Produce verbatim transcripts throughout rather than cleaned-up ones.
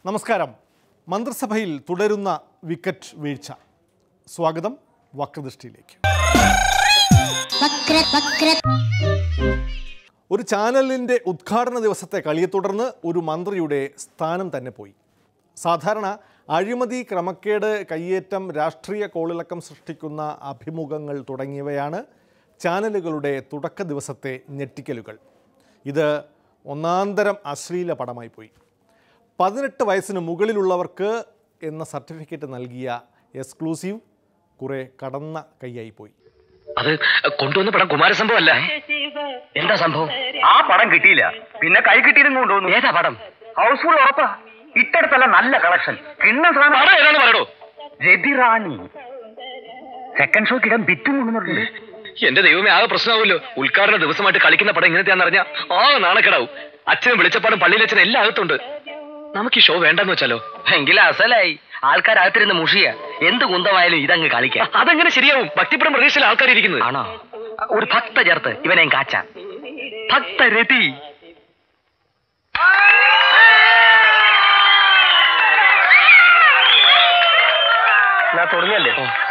നമസ്കാരം. മന്ത്രിസഭയിൽ തുടരുന്ന വിക്കറ്റ് വീഴ്ച. സ്വാഗതം വക്രദൃഷ്ടിയിലേക്ക്. ഒരു ചാനലിൻ്റെ ഉദ്ഘാടന ദിവസത്തെ കളിയെ തുടർന്ന് ഒരു മന്ത്രിയുടെ സ്ഥാനം തന്നെ പോയി. സാധാരണ അഴിമതി, ക്രമക്കേട്, കയ്യേറ്റം, രാഷ്ട്രീയ കോളിളക്കം സൃഷ്ടിക്കുന്ന അഭിമുഖങ്ങൾ തുടങ്ങിയവയാണ് ചാനലുകളുടെ തുടക്ക ദിവസത്തെ ഞെട്ടിക്കലുകൾ. ഇത് ഒന്നാന്തരം അശ്ലീല പടമായി പോയി. പതിനെട്ട് വയസ്സിന് മുകളിലുള്ളവർക്ക് എന്ന സർട്ടിഫിക്കറ്റ് നൽകിയ എക്സ്ക്ലൂസീവ് കുറെ കടന്ന കൈയായി പോയി. അത് കൊണ്ടുവന്ന പടം കുമാരസംഭവം അല്ല. എന്താ സംഭവം? ആ പടം കിട്ടിയില്ല, പിന്നെ കൈ കിട്ടിയതും കൊണ്ടുവന്നു. ഏതാ പടം? ഹൗസ്ഫുൾ ഉറപ്പാ. ഇട്ടടുത്തല്ല നല്ല കളക്ഷൻ. കിണ്ണം സാധനം ഏതാണ് പറയടോ? രതിറാണി സെക്കൻഡ് ഷോക്ക് ഇടാൻ ബിറ്റും കൊണ്ടുവന്നിട്ടുണ്ട്. എന്റെ ദൈവമേ, ആകെ പ്രശ്നമാവുമല്ലോ. ഉദ്ഘാടന ദിവസമായിട്ട് കളിക്കുന്ന പടം ഇങ്ങനത്തെയാന്ന് അറിഞ്ഞാ ആ നാണക്കെടാവും. അച്ഛനും വെളിച്ചപ്പാടും പള്ളിയിലച്ഛനും എല്ലാം അകത്തുണ്ട്. നമുക്ക് ഈ ഷോ വേണ്ടെന്ന് വെച്ചാലോ? എങ്കിലും അസലായി. ആൾക്കാരകത്തിരുന്ന് മുഷിയ എന്ത് കുന്തമായാലും ഇതങ്ങ് കളിക്കാം. അതെങ്ങനെ ശരിയാവും? ഭക്തിപ്പടം പ്രതീക്ഷയിൽ ആൾക്കാർ ഇരിക്കുന്നത് ആണോ? ഒരു ഭക്ത ചേർത്ത് ഇവനെയും കാച്ച. ഭക്തരതി ഞാൻ തുടങ്ങിയല്ലേ?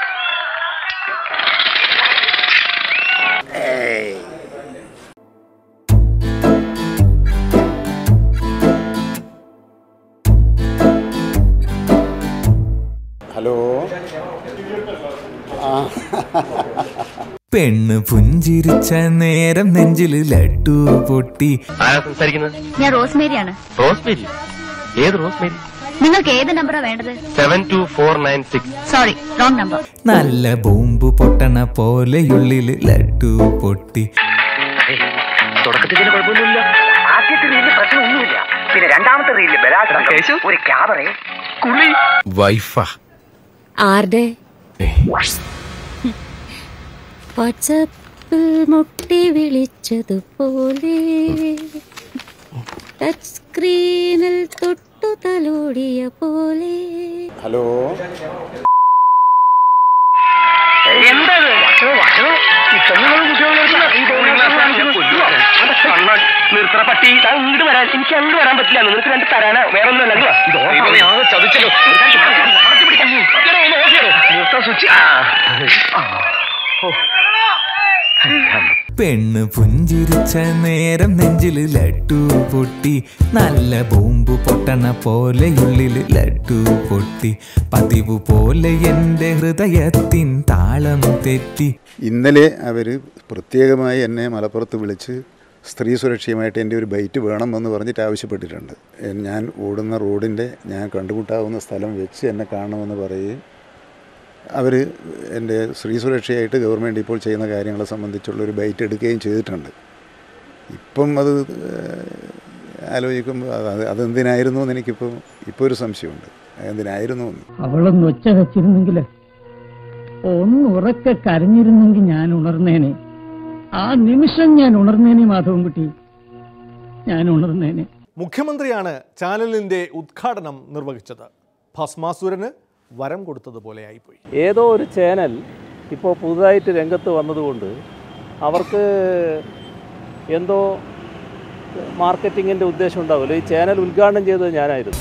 ഹലോ. പെണ്ണ് പുഞ്ചിരിച്ച നേരം നെഞ്ചില് ലഡ്ഡു പൊട്ടി. ഞാൻ റോസ്മേരിയാണ്. റോസ്മേരി? ഏത് റോസ്മേരി? നിങ്ങൾക്ക് ഏത് നമ്പറാ വേണ്ടത്? Seven two four nine six. Sorry, wrong number. നല്ല ബോംബ് പൊട്ടണ പോലെയുള്ളില് ലഡ്ഡു പൊട്ടി. തുടക്കത്തിൽ കുഴപ്പമൊന്നുമില്ല. ആദ്യത്തെ റീലിൽ പ്രശ്നമൊന്നുമില്ല. പിന്നെ രണ്ടാമത്തെ റീലിൽ ബലാത്സംഗം, ഒരു ക്യാബറേ, കുളി. വൈഫാ ആരുടെ? വാട്സാപ്പിൽ മുട്ടി വിളിച്ചതുപോലെ ടച്ച് സ്ക്രീനിൽ തൊട്ടു തലോടിയ പോലെ. ഹലോ. എന്തത്? നിർത്തണ പട്ടി. ഇങ്ങോട്ട് വരാൻ എനിക്ക് അങ്ങോട്ട് വരാൻ പറ്റില്ല. നിനക്ക് രണ്ട് തരാനാ, വേറെ ഒന്നുമല്ലോ. ചതിച്ചല്ലോ. പെണ്ണ് പുഞ്ചിരിച്ച നേരം നെഞ്ചില് ലഡ്ഡു പൊട്ടി. നല്ല ബോംബ് പൊട്ടണ പോലെയുള്ളില് ലഡ്ഡു പൊട്ടി. പതിവ് പോലെ എൻ്റെ ഹൃദയത്തിൻ താളം തെറ്റി. ഇന്നലെ അവർ പ്രത്യേകമായി എന്നെ മലപ്പുറത്ത് വിളിച്ച് സ്ത്രീ സുരക്ഷയുമായിട്ട് എൻ്റെ ഒരു ബൈറ്റ് വേണമെന്ന് പറഞ്ഞിട്ട് ആവശ്യപ്പെട്ടിട്ടുണ്ട്. ഞാൻ ഓടുന്ന റോഡിൻ്റെ ഞാൻ കണ്ടുമുട്ടാവുന്ന സ്ഥലം വെച്ച് എന്നെ കാണണമെന്ന് പറയുകയും അവർ എൻ്റെ സ്ത്രീ സുരക്ഷയായിട്ട് ഗവൺമെൻറ് ഇപ്പോൾ ചെയ്യുന്ന കാര്യങ്ങളെ സംബന്ധിച്ചുള്ളൊരു ബൈറ്റ് എടുക്കുകയും ചെയ്തിട്ടുണ്ട്. ഇപ്പം അത് ആലോചിക്കുമ്പോൾ അത് അതെന്തിനായിരുന്നു എന്ന് എനിക്കിപ്പോൾ ഇപ്പോൾ ഒരു സംശയമുണ്ട്. എന്തിനായിരുന്നു എന്ന്. അവളൊന്ന് ഒച്ച വെച്ചിരുന്നെങ്കിൽ, ഒന്ന് ഉറക്കെ കരഞ്ഞിരുന്നെങ്കിൽ ഞാൻ ഉണർന്നേനെ. ആ നിമിഷം ഞാൻ ഉണർന്നേനെ. മാധവൻകുട്ടി, ഞാൻ ഉണർന്നേനെ. മുഖ്യമന്ത്രിയാണ് ചാനലിൻ്റെ ഉദ്ഘാടനം നിർവഹിച്ചത്. ഭസ്മാസുരന് വരം കൊടുത്തതുപോലെയായിപ്പോയി. ഏതോ ഒരു ചാനൽ ഇപ്പോൾ പുതുതായിട്ട് രംഗത്ത് വന്നതുകൊണ്ട് അവർക്ക് എന്തോ മാർക്കറ്റിങ്ങിൻ്റെ ഉദ്ദേശം ഉണ്ടാവുമല്ലോ. ഈ ചാനൽ ഉദ്ഘാടനം ചെയ്തത് ഞാനായിരുന്നു.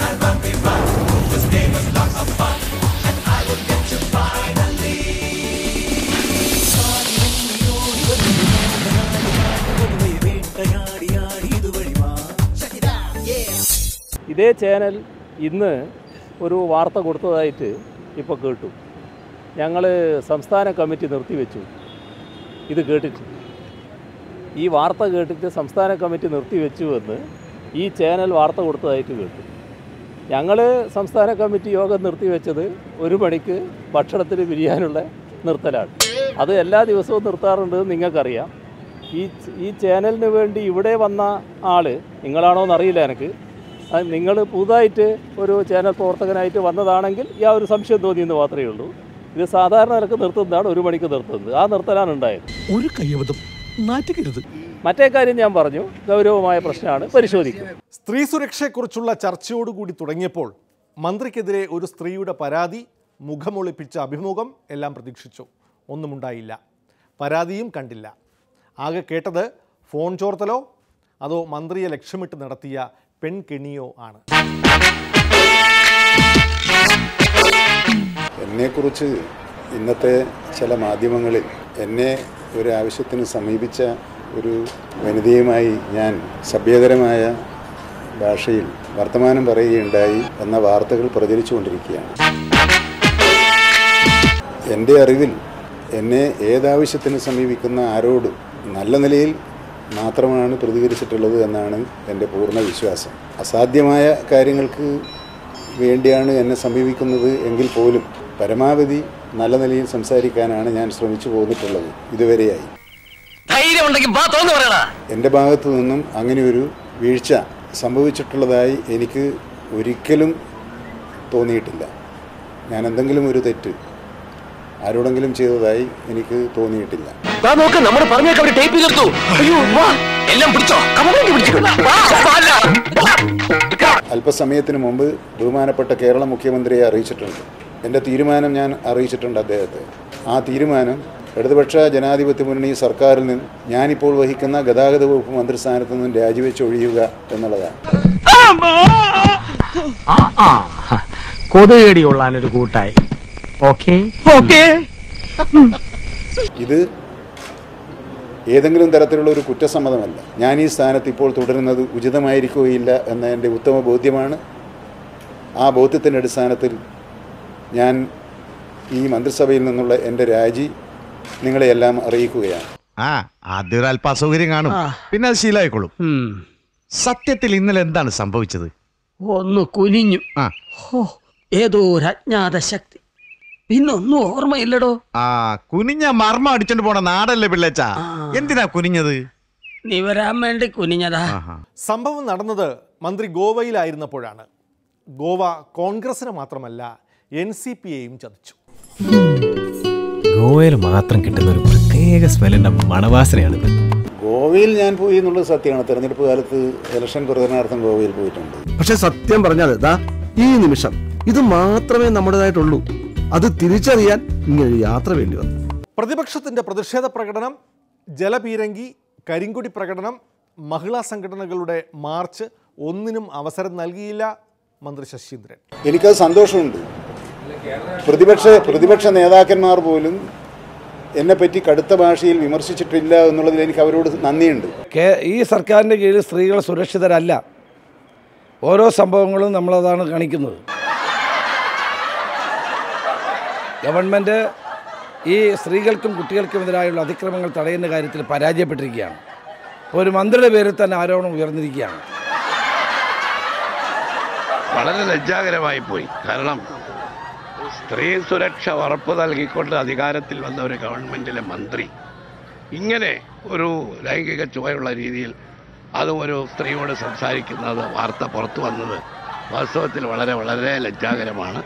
ഇതേ ചാനൽ ഇന്ന് ഒരു വാർത്ത കൊടുത്തതായിട്ട് ഇപ്പോൾ കേട്ടു. ഞങ്ങൾ സംസ്ഥാന കമ്മിറ്റി നിർത്തിവെച്ചു. ഇത് കേട്ടിട്ട് ഈ വാർത്ത കേട്ടിട്ട് സംസ്ഥാന കമ്മിറ്റി നിർത്തിവെച്ചു എന്ന് ഈ ചാനൽ വാർത്ത കൊടുത്തതായിട്ട് കേട്ടു. ഞങ്ങൾ സംസ്ഥാന കമ്മിറ്റി യോഗം നിർത്തിവെച്ചത് ഒരു മണിക്ക് ഭക്ഷണത്തിന് പിരിയാനുള്ള നിർത്തലാണ്. അത് എല്ലാ ദിവസവും നിർത്താറുണ്ട്, നിങ്ങൾക്കറിയാം. ഈ ഈ ചാനലിന് വേണ്ടി ഇവിടെ വന്ന ആൾ നിങ്ങളാണോ എന്നറിയില്ല എനിക്ക്. നിങ്ങൾ പുതുതായിട്ട് ഒരു ചാനൽ പ്രവർത്തകനായിട്ട് വന്നതാണെങ്കിൽ ഈ ആ ഒരു സംശയം തോന്നിയെന്ന് മാത്രമേ ഉള്ളൂ. ഇത് സാധാരണ നിരക്ക് നിർത്തുന്നതാണ്, ഒരു മണിക്ക് നിർത്തുന്നത്. ആ നിർത്തലാണ് ഉണ്ടായത്. ഒരു കയ്യബദ്ധം നാറ്റിക്കരുത്. മറ്റേ കാര്യം ഞാൻ പറഞ്ഞു, ഗൗരവമായ പ്രശ്നമാണ്, പരിശോധിക്കും. സ്ത്രീ സുരക്ഷയെക്കുറിച്ചുള്ള ചർച്ചയോടുകൂടി തുടങ്ങിയപ്പോൾ മന്ത്രിക്കെതിരെ ഒരു സ്ത്രീയുടെ പരാതി, മുഖമൊളിപ്പിച്ച അഭിമുഖം എല്ലാം പ്രതീക്ഷിച്ചു. ഒന്നുമുണ്ടായില്ല. പരാതിയും കണ്ടില്ല. ആകെ കേട്ടത് ഫോൺ ചോർത്തലോ അതോ മന്ത്രിയെ ലക്ഷ്യമിട്ട് നടത്തിയ പെൺകെണിയോ ആണ്. എന്നെക്കുറിച്ച് ഇന്നത്തെ ചില മാധ്യമങ്ങളിൽ എന്നെ ഒരു ആവശ്യത്തിന് സമീപിച്ച ഒരു വനിതയുമായി ഞാൻ സഭ്യതരമായ ഭാഷയിൽ വർത്തമാനം പറയുകയുണ്ടായി എന്ന വാർത്തകൾ പ്രചരിച്ചുകൊണ്ടിരിക്കുകയാണ്. എൻ്റെ അറിവിൽ എന്നെ ഏതാവശ്യത്തിന് സമീപിക്കുന്ന ആരോട് നല്ല നിലയിൽ മാത്രമാണ് പ്രതികരിച്ചിട്ടുള്ളത് എന്നാണ് എൻ്റെ പൂർണ്ണ വിശ്വാസം. അസാധ്യമായ കാര്യങ്ങൾക്ക് വേണ്ടിയാണ് എന്നെ സമീപിക്കുന്നത് എങ്കിൽ പോലും പരമാവധി നല്ല നിലയിൽ സംസാരിക്കാനാണ് ഞാൻ ശ്രമിച്ചു പോന്നിട്ടുള്ളത് ഇതുവരെയായി. എൻ്റെ ഭാഗത്തു നിന്നും അങ്ങനെയൊരു വീഴ്ച സംഭവിച്ചിട്ടുള്ളതായി എനിക്ക് ഒരിക്കലും തോന്നിയിട്ടില്ല. ഞാൻ എന്തെങ്കിലും ഒരു തെറ്റ് ആരോടെങ്കിലും ചെയ്തതായി എനിക്ക് തോന്നിയിട്ടില്ല. അല്പസമയത്തിന് മുമ്പ് ബഹുമാനപ്പെട്ട കേരള മുഖ്യമന്ത്രിയെ അറിയിച്ചിട്ടുണ്ട്. എൻ്റെ തീരുമാനം ഞാൻ അറിയിച്ചിട്ടുണ്ട് അദ്ദേഹത്തെ. ആ തീരുമാനം ഇടതുപക്ഷ ജനാധിപത്യ മുന്നണി സർക്കാരിൽ നിന്ന് ഞാനിപ്പോൾ വഹിക്കുന്ന ഗതാഗത വകുപ്പ് മന്ത്രിസ്ഥാനത്ത് നിന്നും രാജിവെച്ച് ഒഴിയുക എന്നുള്ളതാണ്. കൊതുകേടിയുള്ളൊരു കൂട്ടായി. ഇത് ഏതെങ്കിലും തരത്തിലുള്ള ഒരു കുറ്റസമ്മതമല്ല. ഞാൻ ഈ സ്ഥാനത്ത് ഇപ്പോൾ തുടരുന്നത് ഉചിതമായിരിക്കുകയില്ല എന്ന എൻ്റെ ഉത്തമ ബോധ്യമാണ്. ആ ബോധ്യത്തിൻ്റെ അടിസ്ഥാനത്തിൽ ഞാൻ ഈ മന്ത്രിസഭയിൽ നിന്നുള്ള എൻ്റെ രാജി നിങ്ങളെയെല്ലാം അറിയിക്കുകയാണ്. ആ ആദ്യം ഒരു അല്പ അസൗകര്യം കാണും, പിന്നെ അത് ശീലമായിക്കോളും. സത്യത്തിൽ ഇന്നലെ എന്താണ് സംഭവിച്ചത്? ഒന്ന് കുനിഞ്ഞു. ഏതോ ഒരു അജ്ഞാത ശക്തി. പിന്നൊന്നും ഓർമ്മയില്ലടോ. ആ കുനിഞ്ഞ മർമ്മ അടിച്ചോണ്ട് പോണ നാടല്ലേ പിള്ളേച്ച? എന്തിനാ കുനിഞ്ഞത്? നീ വരാൻ വേണ്ടി കുനിഞ്ഞതാ. സംഭവം നടന്നത് മന്ത്രി ഗോവയിലായിരുന്നപ്പോഴാണ്. ഗോവ കോൺഗ്രസിന് മാത്രമല്ല എൻ സി പി എയും ചതിച്ചു. ഗോവയിൽ മാത്രം കിട്ടുന്ന ഒരു പ്രത്യേക സ്മെല്ലിന്റെ മണവാസനയാണിത്. ഗോവയിൽ ഞാൻ പോയി എന്നുള്ളത് സത്യമാണ്. തെരഞ്ഞെടുപ്പ് കാലത്ത് ഇലക്ഷൻ പ്രചരണാർത്ഥം ഗോവയിൽ പോയിട്ടുണ്ട്. പക്ഷെ സത്യം പറഞ്ഞാൽ ദാ ഈ നിമിഷം ഇത് മാത്രമേ നമ്മുടേതായിട്ടുള്ളൂ. അത് തിരിച്ചറിയാൻ ഇങ്ങനെ യാത്ര വേണ്ടി വന്നു. പ്രതിപക്ഷത്തിന്റെ പ്രതിഷേധ പ്രകടനം, ജലപീരങ്കി, കരിങ്കൊടി പ്രകടനം, മഹിളാ സംഘടനകളുടെ മാർച്ച് ഒന്നിനും അവസരം നൽകിയില്ല മന്ത്രി ശശീന്ദ്രൻ. എനിക്കത് സന്തോഷമുണ്ട്. പ്രതിപക്ഷ പ്രതിപക്ഷ നേതാക്കന്മാർ പോലും എന്നെപ്പറ്റി കടുത്ത ഭാഷയിൽ വിമർശിച്ചിട്ടില്ല എന്നുള്ളതിൽ എനിക്ക് അവരോട് നന്ദിയുണ്ട്. ഈ സർക്കാരിൻ്റെ കീഴിൽ സ്ത്രീകൾ സുരക്ഷിതരല്ല. ഓരോ സംഭവങ്ങളും നമ്മളതാണ് കാണിക്കുന്നത്. ഗവൺമെൻറ് ഈ സ്ത്രീകൾക്കും കുട്ടികൾക്കുമെതിരായുള്ള അതിക്രമങ്ങൾ തടയുന്ന കാര്യത്തിൽ പരാജയപ്പെട്ടിരിക്കുകയാണ്. ഒരു മന്ത്രിയുടെ പേരിൽ തന്നെ ആരോപണം ഉയർന്നിരിക്കുകയാണ്. വളരെ ലജ്ജാകരമായി പോയി. കാരണം സ്ത്രീ സുരക്ഷ ഉറപ്പ് നൽകിക്കൊണ്ട് അധികാരത്തിൽ വന്ന ഒരു ഗവൺമെൻറ്റിലെ മന്ത്രി ഇങ്ങനെ ഒരു ലൈംഗിക ചുവയുള്ള രീതിയിൽ അതും ഒരു സ്ത്രീയോട് സംസാരിക്കുന്നത് വാർത്ത പുറത്തു വന്നത് വാസ്തവത്തിൽ വളരെ വളരെ ലജ്ജാകരമാണ്.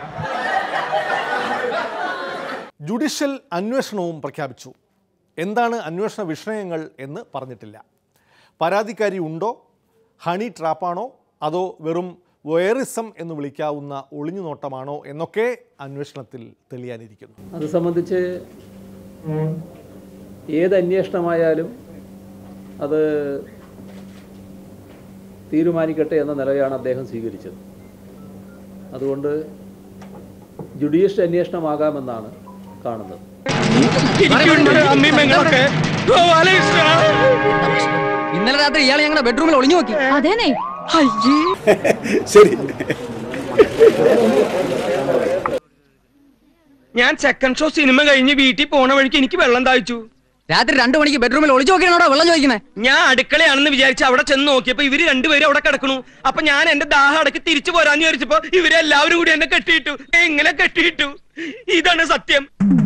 ജുഡീഷ്യൽ അന്വേഷണവും പ്രഖ്യാപിച്ചു. എന്താണ് അന്വേഷണ വിഷയങ്ങൾ എന്ന് പറഞ്ഞിട്ടില്ല. പരാതിക്കാരി ഉണ്ടോ, ഹണി ട്രാപ്പാണോ, അതോ വെറും വയറിസം എന്ന് വിളിക്കാവുന്ന ഒളിഞ്ഞുനോട്ടമാണോ എന്നൊക്കെ അന്വേഷണത്തിൽ തെളിയാനിരിക്കുന്നു. അത് സംബന്ധിച്ച് ഏത് അന്വേഷണമായാലും അത് തീരുമാനിക്കട്ടെ എന്ന നിലയാണ് അദ്ദേഹം സ്വീകരിച്ചത്. അതുകൊണ്ട് ജുഡീഷ്യൽ അന്വേഷണമാകാമെന്നാണ് കാണുന്നത്. ഇന്നലെ രാത്രി ഇയാൾ ഞങ്ങളുടെ ബെഡ്റൂമിൽ ഒളിഞ്ഞു നോക്കി. അതേനെ ശരി, ഞാൻ സെക്കൻഡ് ഷോ സിനിമ കഴിഞ്ഞ് വീട്ടിൽ പോണ വഴിക്ക് എനിക്ക് വെള്ളം താഴ്ച്ചു. രാത്രി രണ്ടു മണിക്ക് ബെഡ്റൂമിൽ ഒളിച്ചു നോക്കിയാണോ വെള്ളം ചോദിക്കുന്നത്? ഞാൻ അടുക്കളയാണെന്ന് വിചാരിച്ച് അവിടെ ചെന്ന് നോക്കിയപ്പോ ഇവര് രണ്ടുപേരും അവിടെ കിടക്കണു. അപ്പൊ ഞാൻ എന്റെ ദാഹം അടക്കി തിരിച്ചു പോരാന്ന് വിചാരിച്ചപ്പോ ഇവരെല്ലാവരും കൂടി എന്നെ കെട്ടിയിട്ടു. എങ്ങനെ കെട്ടിയിട്ടു? ഇതാണ് സത്യം.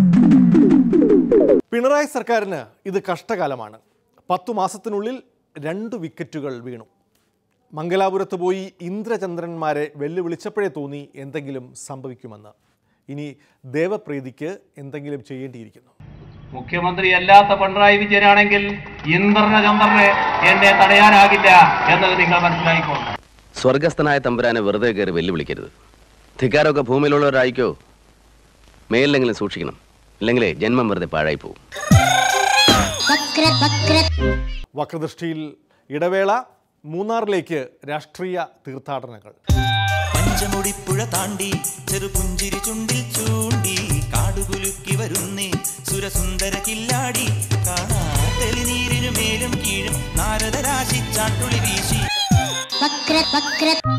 പിണറായി സർക്കാരിന് ഇത് കഷ്ടകാലമാണ്. പത്തു മാസത്തിനുള്ളിൽ രണ്ട് വിക്കറ്റുകൾ വീണു. മംഗലാപുരത്ത് പോയി ഇന്ദ്രചന്ദ്രന്മാരെ വെല്ലുവിളിച്ചപ്പോഴേ തോന്നി എന്തെങ്കിലും സംഭവിക്കുമെന്ന്. ഇനി ദേവപ്രീതിക്ക് എന്തെങ്കിലും ചെയ്യേണ്ടിയിരിക്കുന്നു. മുഖ്യമന്ത്രി അല്ലാത്ത പിണറായി വിജയനാണെങ്കിൽ ഇന്ദ്രചന്ദ്രനെ എന്നെ തടയാനാകില്ല എന്നത് നിങ്ങൾ മനസ്സിലായിക്കോണം. സ്വർഗസ്ഥനായ തമ്പുരാനെ വെറുതെ കയറി വെല്ലുവിളിക്കരുത്. ധിക്കാരമൊക്കെ ഭൂമിയിലുള്ളവരായിക്കോ. മേലിലെങ്കിലും സൂക്ഷിക്കണം, ഇല്ലെങ്കിലേ ജന്മം വെറുതെ പാഴായി പോകും. വക്രദൃഷ്ടിയിൽ ഇടവേള. മൂന്നാറിലേക്ക് രാഷ്ട്രീയ തീർത്ഥാടനങ്ങൾ. പഞ്ചമുടിപ്പുഴ താണ്ടി ചെറുപുഞ്ചിരി ചുണ്ടിൽ ചൂണ്ടി കാടുകുലുക്കി വരുന്നേ സുരസുന്ദര കില്ലാടി കാണാതെളിനീരിനു മേലും കീഴും നാരദരാശി ചാട്ടുളി വീശി.